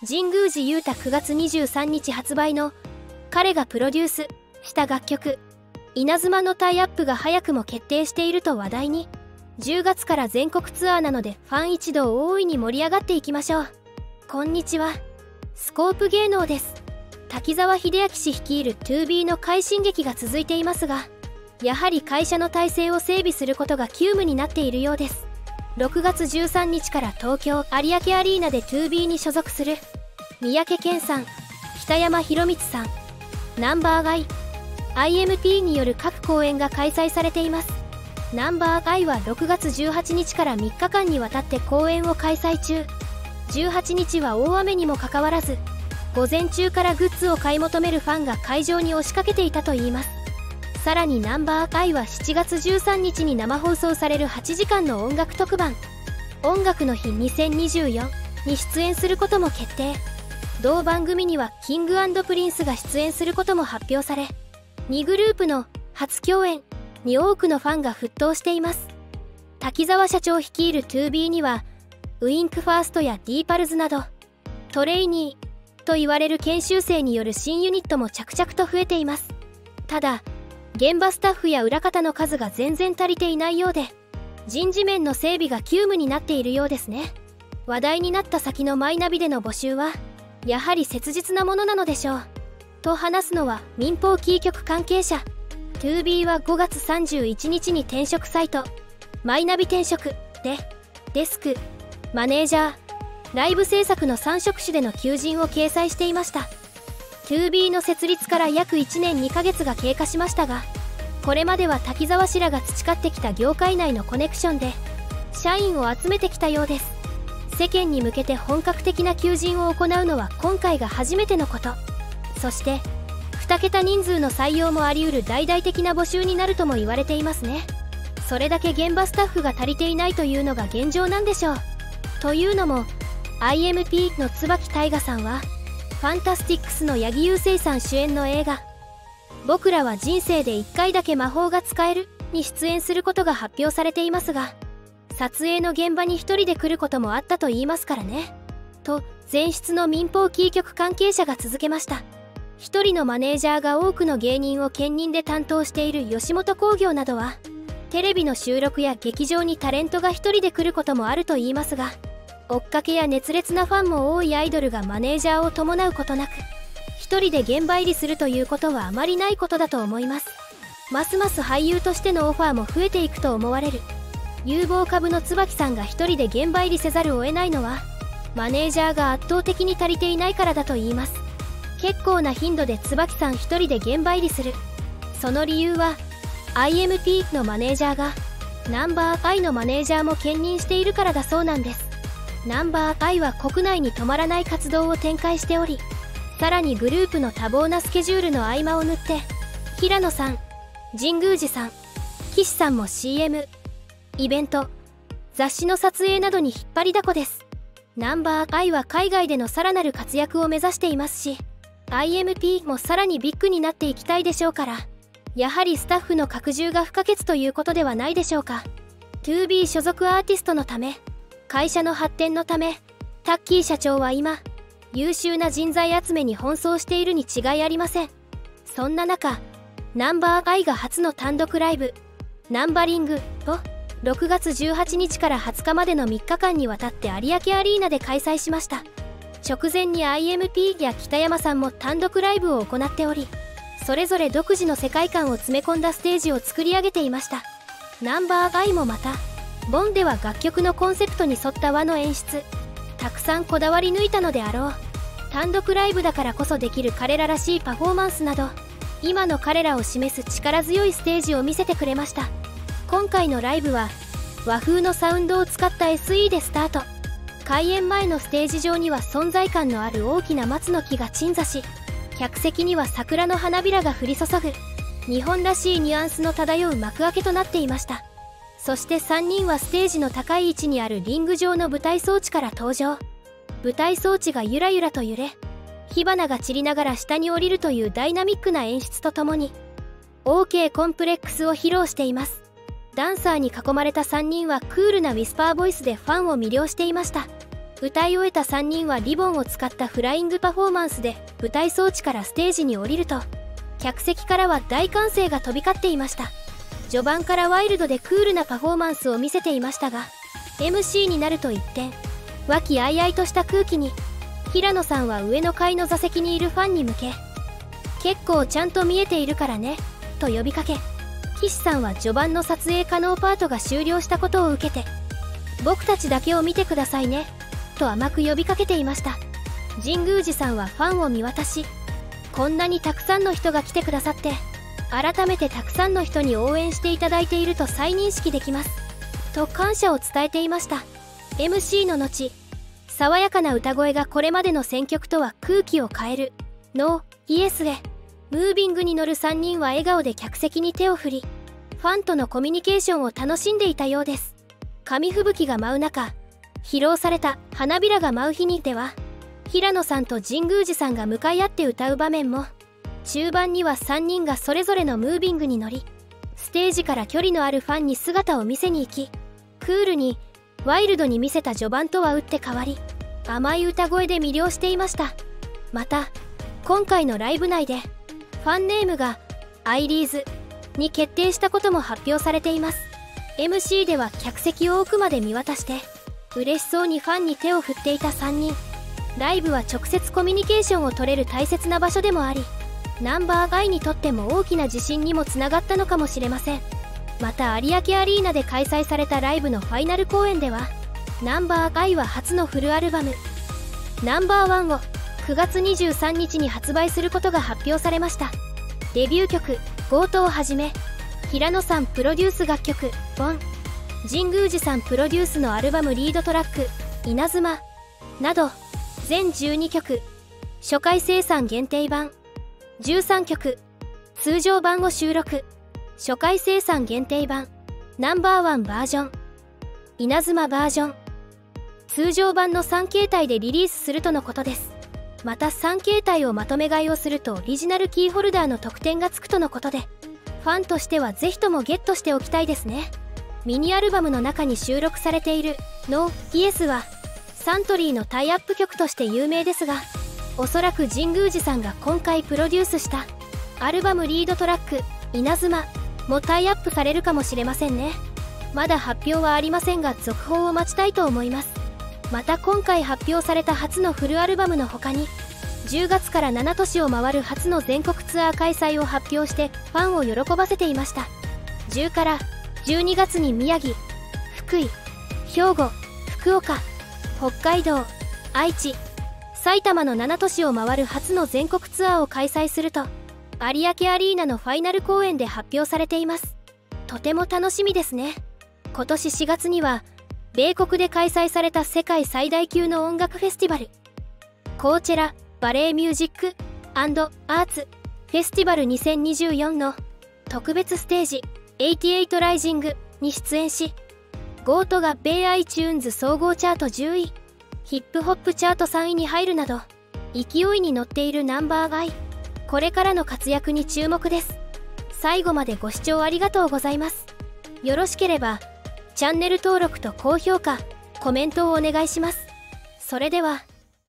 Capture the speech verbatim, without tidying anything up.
神宮寺勇太くがつにじゅうさんにち発売の彼がプロデュースした楽曲「稲妻」のタイアップが早くも決定していると話題に。じゅうがつから全国ツアーなのでファン一同大いに盛り上がっていきましょう。こんにちは、スコープ芸能です。滝沢秀明氏率いる トゥービー の快進撃が続いていますが、やはり会社の体制を整備することが急務になっているようです。ろくがつじゅうさんにちから東京有明アリーナで トゥービー に所属する三宅健さん、北山宏光さん、ナンバーガイ アイエムピー による各公演が開催されています。ナンバーガイはろくがつじゅうはちにちからみっかかんにわたって公演を開催中。じゅうはちにちは大雨にもかかわらず、午前中からグッズを買い求めるファンが会場に押しかけていたといいます。さらにナンバーガイはしちがつじゅうさんにちに生放送されるはちじかんの音楽特番「音楽の日にせんにじゅうよん」に出演することも決定。同番組にはキング&プリンスが出演することも発表され、にグループの初共演に多くのファンが沸騰しています。滝沢社長率いる トゥービー にはウインクファーストやディーパルズなどトレイニーと言われる研修生による新ユニットも着々と増えています。ただ現場スタッフや裏方の数が全然足りていないようで、人事面の整備が急務になっているようですね。話題になった先のマイナビでの募集はやはり切実なものなのでしょうと話すのは民放キー局関係者。トゥービー はごがつさんじゅういちにちに転職サイトマイナビ転職でデスク、マネージャー、ライブ制作のさん職種での求人を掲載していました。 トゥービー の設立から約いちねんにかげつが経過しましたが、これまでは滝沢氏らが培ってきた業界内のコネクションで社員を集めてきたようです。世間に向けて本格的な求人を行うのは今回が初めてのこと。そしてにけた人数の採用もあり得る大々的な募集になるとも言われていますね。それだけ現場スタッフが足りていないというのが現状なんでしょう。というのも アイエムピー の椿大河さんはファンタスティックスの八木勇征さん主演の映画「僕らは人生でいっかいだけ魔法が使える」に出演することが発表されていますが、撮影の現場に一人で来ることもあったと言いますからね。と前室の民放キー局関係者が続けました。一人のマネージャーが多くの芸人を兼任で担当している吉本興業などは、テレビの収録や劇場にタレントが一人で来ることもあると言いますが、追っかけや熱烈なファンも多いアイドルがマネージャーを伴うことなく一人で現場入りするということはあまりないことだと思います。ますます俳優としてのオファーも増えていくと思われる。有望株の椿さんが一人で現場入りせざるを得ないのは、マネージャーが圧倒的に足りていないからだと言います。結構な頻度で椿さん一人で現場入りする。その理由は アイエムピー のマネージャーがナンバーガイのマネージャーも兼任しているからだそうなんです。ナンバーガイは国内に止まらない活動を展開しており、さらにグループの多忙なスケジュールの合間を縫って平野さん、神宮寺さん、岸さんも シーエム、イベント、雑誌の撮影などに引っ張りだこです。ナンバーガイは海外でのさらなる活躍を目指していますし、アイエムピー もさらにビッグになっていきたいでしょうから、やはりスタッフの拡充が不可欠ということではないでしょうか。 トゥービー 所属アーティストのため、会社の発展のため、タッキー社長は今優秀な人材集めに奔走しているに違いありません。そんな中、ナンバーガイが初の単独ライブナンバリングをろくがつじゅうはちにちからはつかまでのみっかかんにわたって有明アリーナで開催しました。直前に アイエムピー や北山さんも単独ライブを行っており、それぞれ独自の世界観を詰め込んだステージを作り上げていました。ナンバーガイもまたボンでは楽曲のコンセプトに沿った和の演出たくさんこだわり抜いたのであろう。単独ライブだからこそできる彼ららしいパフォーマンスなど、今の彼らを示す力強いステージを見せてくれました。今回のライブは和風のサウンドを使った エスイー でスタート。開演前のステージ上には存在感のある大きな松の木が鎮座し、客席には桜の花びらが降り注ぐ日本らしいニュアンスの漂う幕開けとなっていました。そしてさんにんはステージの高い位置にあるリング上の舞台装置から登場。舞台装置がゆらゆらと揺れ、火花が散りながら下に降りるというダイナミックな演出とともに オーケー コンプレックスを披露しています。ダンサーに囲まれたさんにんはクールなウィスパーボイスでファンを魅了していました。 歌い終えたさんにんはリボンを使ったフライングパフォーマンスで舞台装置からステージに降りると、客席からは大歓声が飛び交っていました。序盤からワイルドでクールなパフォーマンスを見せていましたが、 エムシー になると一転、和気あいあいとした空気に。平野さんは上の階の座席にいるファンに向け、結構ちゃんと見えているからねと呼びかけ、岸さんは序盤の撮影可能パートが終了したことを受けて、僕たちだけを見てくださいねと甘く呼びかけていました。神宮寺さんはファンを見渡し、こんなにたくさんの人が来てくださって、改めてたくさんの人に応援していただいていると再認識できますと感謝を伝えていました。 エムシー の後、爽やかな歌声がこれまでの選曲とは空気を変えるノーイエスへ。ムービングに乗るさんにんは笑顔で客席に手を振り、ファンとのコミュニケーションを楽しんでいたようです。紙吹雪が舞う中、披露された花びらが舞う日にでは、平野さんと神宮寺さんが向かい合って歌う場面も。中盤にはさんにんがそれぞれのムービングに乗り、ステージから距離のあるファンに姿を見せに行き、クールにワイルドに見せた序盤とは打って変わり、甘い歌声で魅了していました。また今回のライブ内でファンネームがアイリーズに決定したことも発表されています。 エムシー では客席を奥まで見渡して嬉しそうにファンに手を振っていたさんにん。ライブは直接コミュニケーションを取れる大切な場所でもあり、ナンバーガイにとっても大きな自信にもつながったのかもしれません。また有明アリーナで開催されたライブのファイナル公演では、ナンバーガイは初のフルアルバムナンバーワンをくがつにじゅうさんにちに発売することが発表されました。デビュー曲「ゴート」をはじめ、平野さんプロデュース楽曲「ボン」、神宮寺さんプロデュースのアルバムリードトラック「稲妻」など全じゅうにきょく、初回生産限定版じゅうさんきょく、通常版を収録、初回生産限定版ナンバーワンバージョン、稲妻バージョン、通常版のさん形態でリリースするとのことです。またさん形態をまとめ買いをするとオリジナルキーホルダーの特典がつくとのことで、ファンとしてはぜひともゲットしておきたいですね。ミニアルバムの中に収録されている「ノーイエス」はサントリーのタイアップ曲として有名ですが、おそらく神宮寺さんが今回プロデュースしたアルバムリードトラック「稲妻」もタイアップされるかもしれませんね。まだ発表はありませんが、続報を待ちたいと思います。また今回発表された初のフルアルバムの他に、じゅうがつからなな都市を回る初の全国ツアー開催を発表してファンを喜ばせていました。じゅうからじゅうにがつに宮城、福井、兵庫、福岡、北海道、愛知、埼玉のなな都市を回る初の全国ツアーを開催すると有明アリーナのファイナル公演で発表されています。とても楽しみですね。今年しがつには米国で開催された世界最大級の音楽フェスティバル、コーチェラ・バレエミュージック&アーツフェスティバルにせんにじゅうよんの特別ステージはちじゅうはちライジングに出演し、ゴートが米 iTunes 総合チャートじゅうい、ヒップホップチャートさんいに入るなど勢いに乗っているナンバーガイ。これからの活躍に注目です。最後までご視聴ありがとうございます。よろしければチャンネル登録と高評価、コメントをお願いします。それでは。